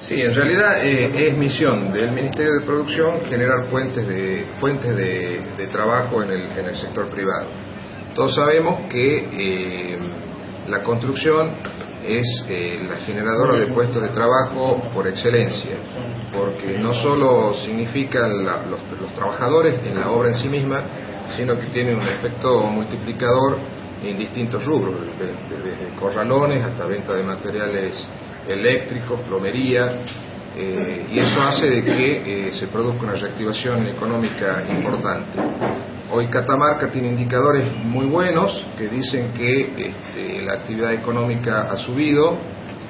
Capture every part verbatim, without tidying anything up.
Sí, en realidad eh, es misión del Ministerio de Producción generar fuentes de fuentes de, de trabajo en el, en el sector privado. Todos sabemos que eh, la construcción es eh, la generadora de puestos de trabajo por excelencia, porque no solo significan la, los, los trabajadores en la obra en sí misma, sino que tiene un efecto multiplicador en distintos rubros, desde corralones hasta venta de materiales eléctricos, plomería, eh, y eso hace de que eh, se produzca una reactivación económica importante. Hoy Catamarca tiene indicadores muy buenos que dicen que este, la actividad económica ha subido,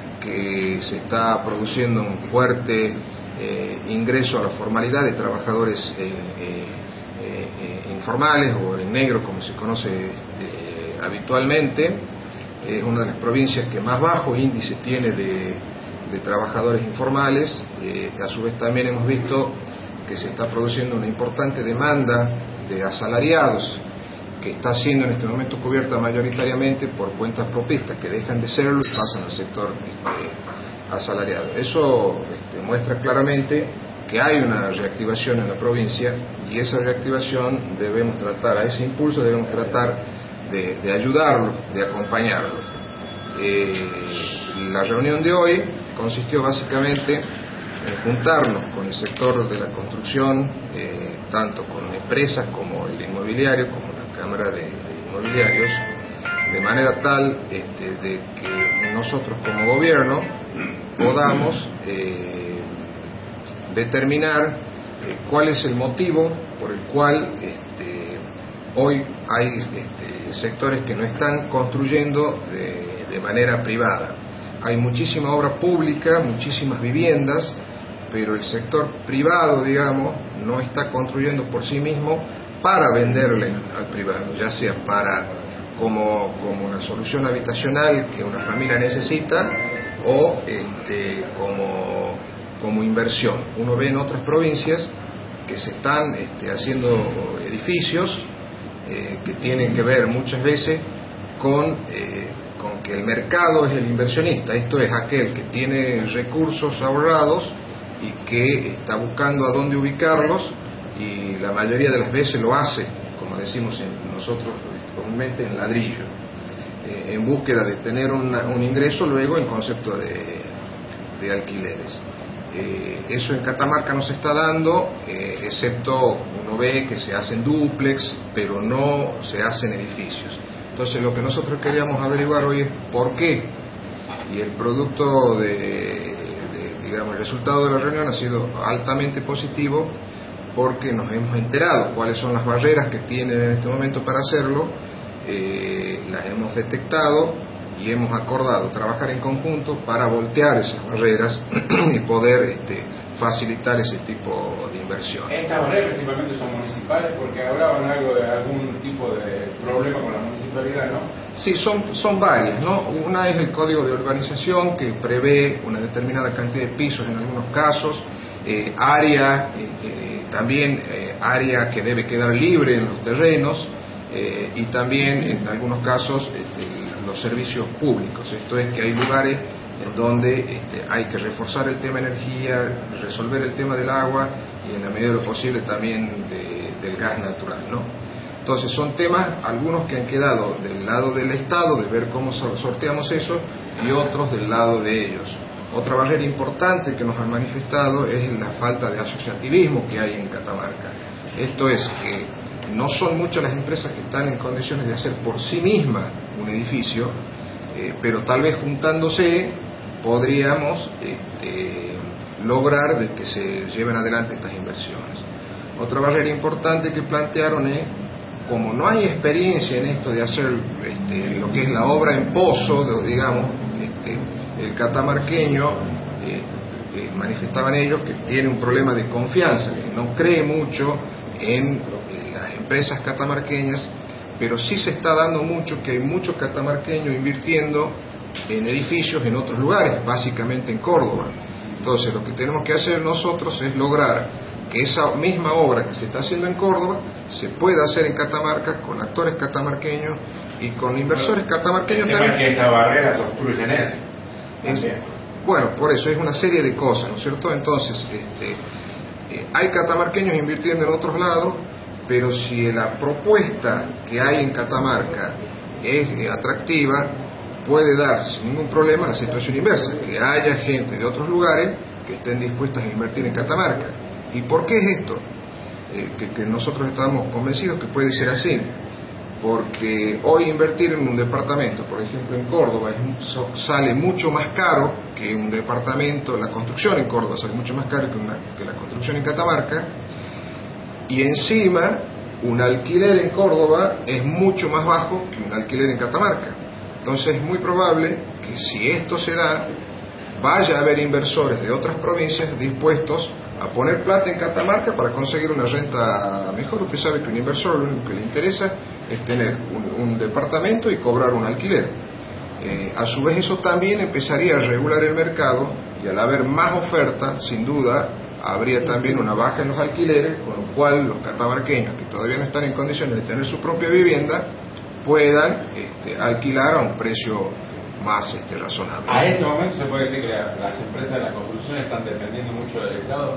que se está produciendo un fuerte eh, ingreso a la formalidad de trabajadores eh, eh, eh, informales o en negro, como se conoce este, habitualmente. Es una de las provincias que más bajo índice tiene de, de trabajadores informales. Eh, a su vez también hemos visto que se está produciendo una importante demanda de asalariados, que está siendo en este momento cubierta mayoritariamente por cuentas propistas que dejan de serlo y pasan al sector este, asalariado. Eso este, muestra claramente que hay una reactivación en la provincia, y esa reactivación debemos tratar, a ese impulso debemos tratar de, de ayudarlo, de acompañarlo. Eh, la reunión de hoy consistió básicamente en juntarnos con el sector de la construcción, eh, tanto con empresas como el inmobiliario, como la Cámara de, de Inmobiliarios, de manera tal este, de que nosotros como gobierno podamos eh, determinar eh, cuál es el motivo por el cual este, hoy hay este, sectores que no están construyendo de, de manera privada. Hay muchísima obra pública, muchísimas viviendas, pero el sector privado, digamos, no está construyendo por sí mismo para venderle al privado, ya sea para como, como una solución habitacional que una familia necesita, o este, como, como inversión. Uno ve en otras provincias que se están este, haciendo edificios eh, que tienen que ver muchas veces con, eh, con que el mercado es el inversionista, esto es aquel que tiene recursos ahorrados y que está buscando a dónde ubicarlos, y la mayoría de las veces lo hace, como decimos en, nosotros comúnmente, en ladrillo, eh, en búsqueda de tener una, un ingreso luego en concepto de, de alquileres. Eh, eso en Catamarca no se está dando, eh, excepto uno ve que se hacen dúplex, pero no se hacen edificios. Entonces lo que nosotros queríamos averiguar hoy es por qué, y el producto de digamos, el resultado de la reunión ha sido altamente positivo, porque nos hemos enterado cuáles son las barreras que tienen en este momento para hacerlo, eh, las hemos detectado y hemos acordado trabajar en conjunto para voltear esas barreras y poder este, facilitar ese tipo de inversión. Estas barreras principalmente son municipales, porque hablaban algo de algún tipo de problema con la municipalidad, ¿no? Sí, son, son varias, ¿no? Una es el código de urbanización, que prevé una determinada cantidad de pisos en algunos casos, eh, área, eh, eh, también eh, área que debe quedar libre en los terrenos, eh, y también en algunos casos este, los servicios públicos. Esto es que hay lugares en donde este, hay que reforzar el tema energía, resolver el tema del agua y en la medida de lo posible también de, del gas natural, ¿no? Entonces son temas, algunos que han quedado del lado del Estado, de ver cómo sorteamos eso, y otros del lado de ellos. Otra barrera importante que nos han manifestado es la falta de asociativismo que hay en Catamarca. Esto es que no son muchas las empresas que están en condiciones de hacer por sí mismas un edificio, eh, pero tal vez juntándose podríamos este, lograr de que se lleven adelante estas inversiones. Otra barrera importante que plantearon es, como no hay experiencia en esto de hacer este, lo que es la obra en pozo, digamos, este, el catamarqueño, eh, eh, manifestaban ellos que tiene un problema de confianza, que no cree mucho en eh, las empresas catamarqueñas, pero sí se está dando mucho, que hay muchos catamarqueños invirtiendo en edificios en otros lugares, básicamente en Córdoba. Entonces lo que tenemos que hacer nosotros es lograr que esa misma obra que se está haciendo en Córdoba se pueda hacer en Catamarca con actores catamarqueños y con inversores catamarqueños también. Que estas barreras obstruyen eso. Es, bueno, por eso es una serie de cosas, ¿no es cierto? Entonces, este, eh, hay catamarqueños invirtiendo en otros lados, pero si la propuesta que hay en Catamarca es eh, atractiva, puede dar sin ningún problema la situación inversa, que haya gente de otros lugares que estén dispuestos a invertir en Catamarca. ¿Y por qué es esto? Eh, que, que nosotros estamos convencidos que puede ser así, porque hoy invertir en un departamento, por ejemplo en Córdoba, es, so, sale mucho más caro que un departamento, la construcción en Córdoba sale mucho más caro que, una, que la construcción en Catamarca, y encima un alquiler en Córdoba es mucho más bajo que un alquiler en Catamarca. Entonces es muy probable que si esto se da, vaya a haber inversores de otras provincias dispuestos a poner plata en Catamarca para conseguir una renta mejor. Usted sabe que un inversor lo único que le interesa es tener un, un departamento y cobrar un alquiler. Eh, a su vez eso también empezaría a regular el mercado, y al haber más oferta, sin duda, habría también una baja en los alquileres, con lo cual los catamarqueños que todavía no están en condiciones de tener su propia vivienda puedan este, alquilar a un precio más este, razonable. A este momento se puede decir que la, las empresas de la construcción están dependiendo mucho del Estado.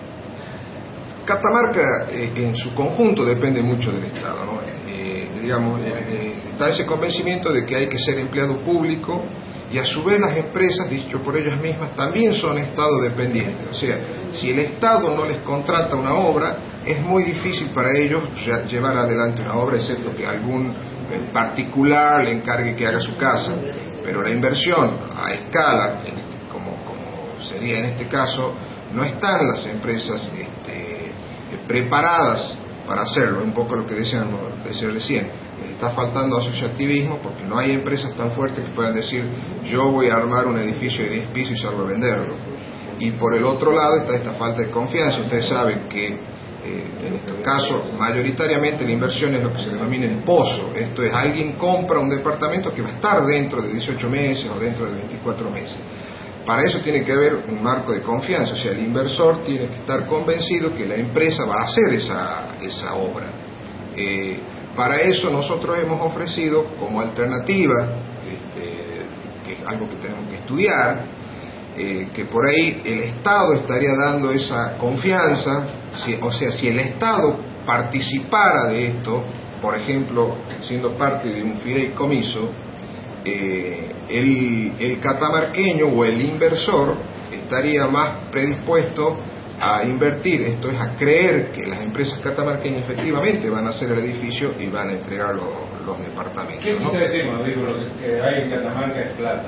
Catamarca eh, en su conjunto depende mucho del Estado, ¿no? Eh, digamos, eh, está ese convencimiento de que hay que ser empleado público, y a su vez las empresas, dicho por ellas mismas, también son Estado dependientes. O sea, si el Estado no les contrata una obra, es muy difícil para ellos llevar adelante una obra, excepto que algún particular le encargue que haga su casa. Pero la inversión a escala, como, como sería en este caso, no están las empresas este, preparadas para hacerlo. Un poco lo que decían, decía recién. Está faltando asociativismo, porque no hay empresas tan fuertes que puedan decir yo voy a armar un edificio de diez pisos y salgo a venderlo. Y por el otro lado está esta falta de confianza. Ustedes saben que eh, en este caso mayoritariamente la inversión es lo que se denomina el pozo. Esto es, alguien compra un departamento que va a estar dentro de dieciocho meses o dentro de veinticuatro meses. Para eso tiene que haber un marco de confianza, o sea, el inversor tiene que estar convencido que la empresa va a hacer esa, esa obra. Eh, Para eso nosotros hemos ofrecido como alternativa, este, que es algo que tenemos que estudiar, eh, que por ahí el Estado estaría dando esa confianza, si, o sea, si el Estado participara de esto, por ejemplo, siendo parte de un fideicomiso, eh, el, el catamarqueño o el inversor estaría más predispuesto a invertir, esto es, a creer que las empresas catamarqueñas efectivamente van a hacer el edificio y van a entregar los, los departamentos. ¿Qué quise ¿no? decir cuando digo lo que, que hay en Catamarca es plata?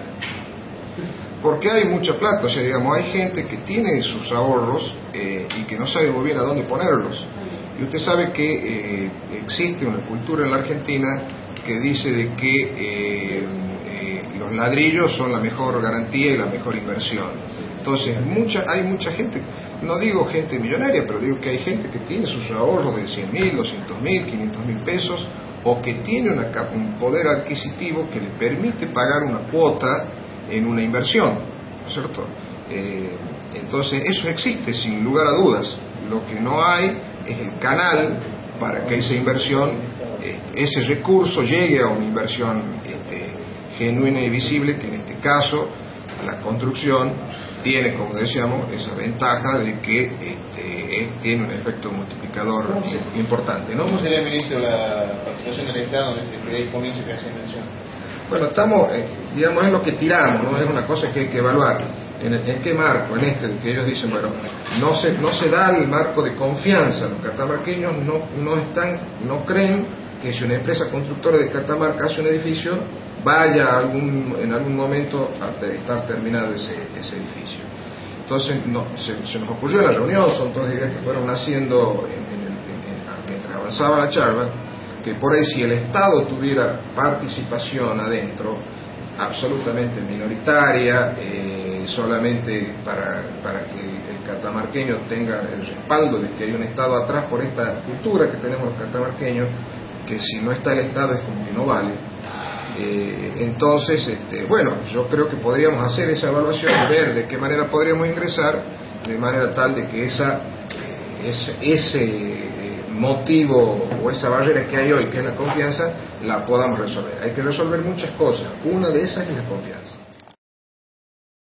Porque hay mucha plata, o sea, digamos, hay gente que tiene sus ahorros eh, y que no sabe muy bien a dónde ponerlos. Y usted sabe que eh, existe una cultura en la Argentina que dice de que eh, eh, los ladrillos son la mejor garantía y la mejor inversión. Entonces, mucha, hay mucha gente, no digo gente millonaria, pero digo que hay gente que tiene sus ahorros de cien mil, doscientos mil, quinientos mil pesos, o que tiene una, un poder adquisitivo que le permite pagar una cuota en una inversión, ¿no es cierto? Eh, entonces, eso existe sin lugar a dudas. Lo que no hay es el canal para que esa inversión, este, ese recurso llegue a una inversión este, genuina y visible, que en este caso, la construcción tiene, como decíamos, esa ventaja de que este, tiene un efecto multiplicador importante, ¿no? ¿Cómo sería, ministro, la participación del Estado en este fideicomiso que hace mención? Bueno, estamos, eh, digamos, es lo que tiramos, ¿no? Es una cosa que hay que evaluar. ¿En, en qué marco? En este, que ellos dicen, bueno, no se, no se da el marco de confianza. Los catamarqueños no, no están, no creen que si una empresa constructora de Catamarca hace un edificio, vaya algún, en algún momento a estar terminado ese, ese edificio. Entonces no, se, se nos ocurrió en la reunión, son todas ideas que fueron naciendo en, en, en, mientras avanzaba la charla, que por ahí si el Estado tuviera participación adentro, absolutamente minoritaria, eh, solamente para, para que el catamarqueño tenga el respaldo de que hay un Estado atrás por esta cultura que tenemos los catamarqueños, que si no está el Estado es como que no vale. Eh, entonces, este, bueno, yo creo que podríamos hacer esa evaluación y ver de qué manera podríamos ingresar, de manera tal de que esa, eh, ese, ese motivo o esa barrera que hay hoy, que es la confianza, la podamos resolver. Hay que resolver muchas cosas, una de esas es la confianza.